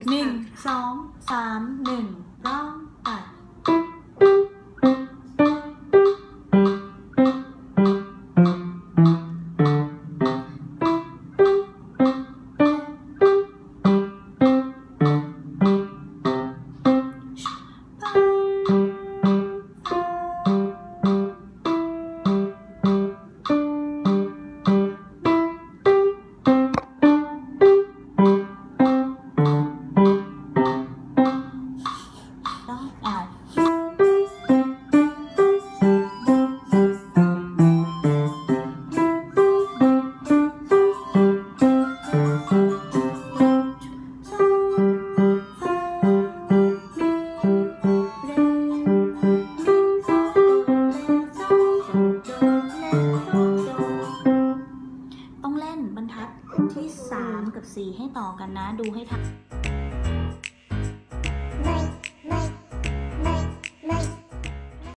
1 2 3 1ร้องไปต้องเล่นบรรทัดที่3 กับ 4ให้ต่อกันนะดูให้ทัน